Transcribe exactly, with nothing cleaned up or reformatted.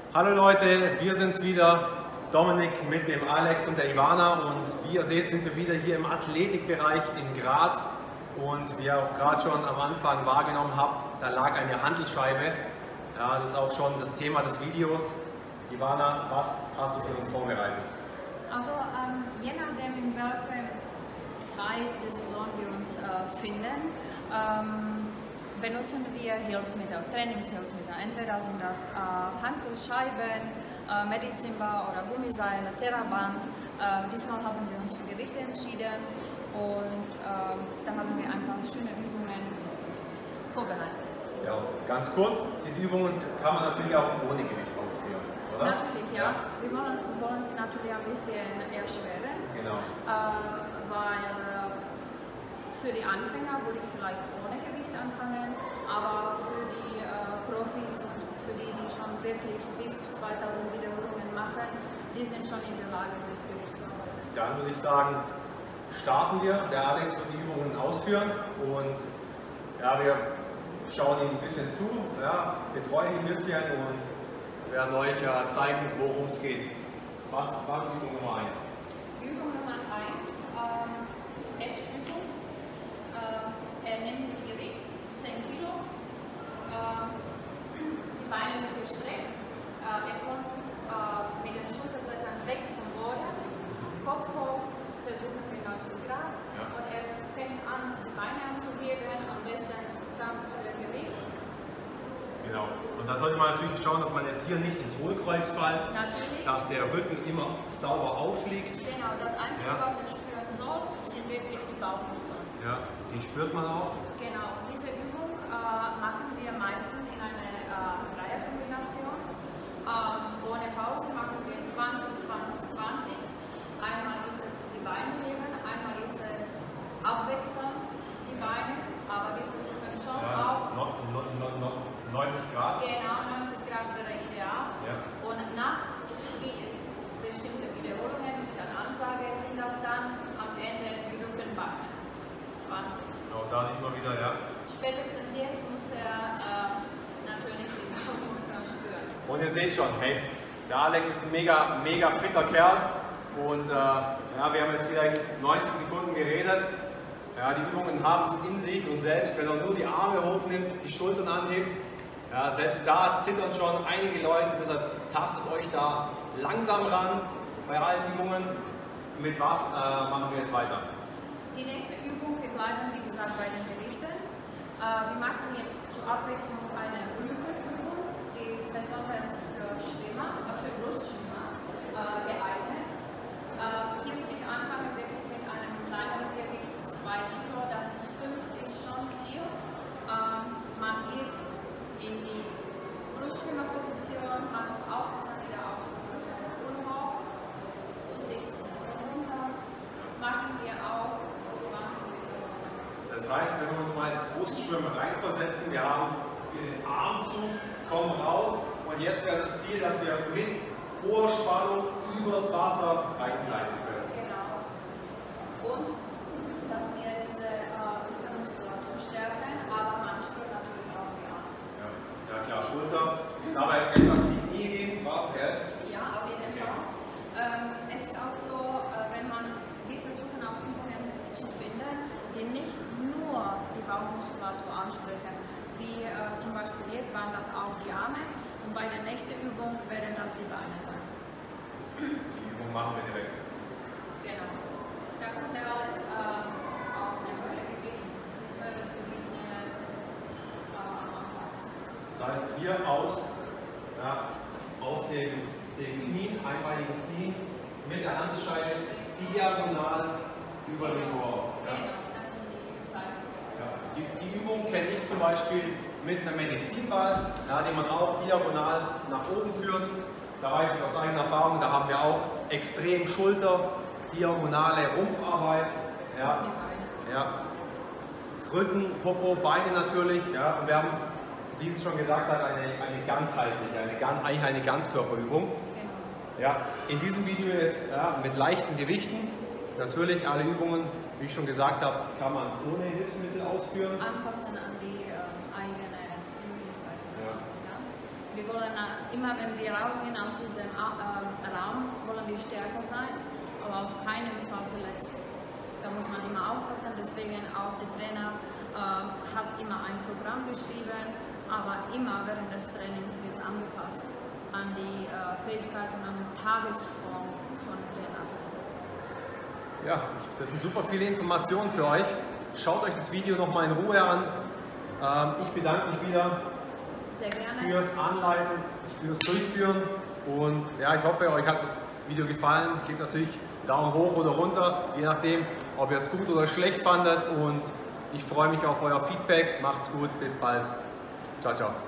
Hallo Leute, wir sind's wieder, Dominik mit dem Alex und der Ivana, und wie ihr seht, sind wir wieder hier im Athletikbereich in Graz, und wie ihr auch gerade schon am Anfang wahrgenommen habt, da lag eine Hantelscheibe. Ja, das ist auch schon das Thema des Videos. Ivana, was hast du für uns vorbereitet? Also ähm, je nachdem, in welcher Zeit der Saison wir uns äh, finden, ähm, benutzen wir Hilfsmittel, Trainingshilfsmittel. Entweder sind das äh, Hantelscheiben, äh, Medizinball oder Gummiseile, Terraband. Äh, diesmal haben wir uns für Gewichte entschieden, und äh, da haben wir einfach schöne Übungen vorbereitet. Ja, ganz kurz, diese Übungen kann man natürlich auch ohne Gewicht ausführen, oder? Natürlich, ja. ja. Wir wollen, wollen sie natürlich ein bisschen erschweren, genau. äh, weil äh, für die Anfänger würde ich vielleicht ohne Gewicht anfangen, aber für die äh, Profis und für die, die schon wirklich bis zu zweitausend Wiederholungen machen, die sind schon in der Lage, mit Gewicht zu arbeiten. Dann würde ich sagen, starten wir. Der Alex wird die Übungen ausführen, und ja, wir schauen ihm ein bisschen zu, ja, betreuen ihn ein bisschen und werden euch ja zeigen, worum es geht. Was, was ist Übung Nummer eins? Übung Nummer eins, ähm, Hetzübung. Äh, er nimmt sich Gewicht, zehn Kilo. Äh, die Beine sind gestreckt. Äh, er kommt äh, mit den Schulterblättern weg vom Boden. Kopf hoch, versuchen wir neunzig Grad. Ja. Und er fängt an, die Beine anzuheben, am besten ganz zu dem Gewicht. Genau. Und da sollte man natürlich schauen, dass man jetzt hier nicht ins Hohlkreuz fällt, natürlich, dass der Rücken immer sauber aufliegt. Genau, das Einzige, ja. was er spüren soll, sind wirklich die Bauchmuskeln. Ja, die spürt man auch. Genau, und diese Übung äh, machen wir meistens in einer äh, Dreierkombination. Ähm, ohne Pause machen wir zwanzig, zwanzig, zwanzig. Einmal ist es die Beine heben, einmal ist es abwechseln, die Beine, aber wir versuchen schon ja, auch no, no, no, no, neunzig Grad. Genau, neunzig Grad wäre ideal. Ja. Und nach bestimmten Wiederholungen mit der Ansage sind das dann am Ende die Rückenbeine. zwanzig. Genau, da sieht man wieder, ja. Spätestens jetzt muss er äh, natürlich die Bauchmuskeln spüren. Und ihr seht schon, hey, der Alex ist ein mega, mega fitter Kerl. Und äh, ja, wir haben jetzt vielleicht neunzig Sekunden geredet. Ja, die Übungen haben es in sich, und selbst wenn er nur die Arme hochnimmt, die Schultern anhebt, ja, selbst da zittern schon einige Leute. Deshalb tastet euch da langsam ran bei allen Übungen. Mit was äh, machen wir jetzt weiter? Die nächste Übung, wir bleiben wie gesagt bei den Gewichten. Äh, wir machen jetzt zur Abwechslung eine Rückenübung, die ist besonders für Schwimmer, äh, für Brustschwimmer äh, geeignet. Uh, hier würde ich anfangen wirklich mit einem kleineren Gewicht, zwei Kilo, das ist fünf, ist schon viel. Uh, man geht in die Brustschwimmerposition, man muss aufpassen, wieder auf den Rücken hoch, zu sechzehn runter, machen wir auch zwanzig Wiederholungen. Das heißt, wenn wir uns mal ins Brustschwimmen reinversetzen, wir haben den Armzug, kommen raus, und jetzt wäre das Ziel, dass wir mit hoher Spannung übers Wasser reingleiten können. Genau. Und dass wir diese äh, Muskulatur stärken, aber man spürt natürlich auch die Arme. Ja. Ja klar, Schulter, dabei etwas in die Knie gehen, was, gell? Ja, auf jeden okay. Fall. Ähm, es ist auch so, äh, wenn man, wir versuchen auch Übungen zu finden, die nicht nur die Bauchmuskulatur ansprechen, wie äh, zum Beispiel jetzt waren das auch die Arme. Und bei der nächsten Übung werden das die Beine sein. Die Übung machen wir direkt. Genau. Da kommt ja alles äh, auf eine Höhle gegeben. Höhles Gewicht nehmen. Äh, das heißt, hier aus, ja, aus den, den Knien, einbeinigen Knien, mit der Hantelscheibe diagonal über den Korb. Ja. Genau, das sind die Seiten. Ja. Die, die Übung kenne ich zum Beispiel mit einem Medizinball, ja, den man auch diagonal nach oben führt. Da weiß ich aus eigener Erfahrung, da haben wir auch extrem Schulter, diagonale Rumpfarbeit, ja, ja. Rücken, Popo, Beine natürlich. Ja, und wir haben, wie es schon gesagt hat, eine, eine ganzheitliche, eine, eigentlich eine Ganzkörperübung. Genau. Ja, in diesem Video jetzt ja, mit leichten Gewichten. Natürlich alle Übungen, wie ich schon gesagt habe, kann man ohne Hilfsmittel ausführen. Anpassen an die äh, eigene Möglichkeiten. Ja. Ja. Wir wollen immer, wenn wir rausgehen aus diesem äh, Raum, wollen wir stärker sein, aber auf keinen Fall verletzt. Da muss man immer aufpassen, deswegen auch der Trainer äh, hat immer ein Programm geschrieben, aber immer während des Trainings wird es angepasst an die äh, Fähigkeiten, an die Tagesform von den Athleten. Ja, das sind super viele Informationen für euch. Schaut euch das Video nochmal in Ruhe an. Ähm, ich bedanke mich wieder Sehr gerne. fürs Anleiten, fürs Durchführen und ja, ich hoffe, euch hat das Video gefallen. Gebt natürlich Daumen hoch oder runter, je nachdem, ob ihr es gut oder schlecht fandet und ich freue mich auf euer Feedback. Macht's gut, bis bald. Ciao, ciao.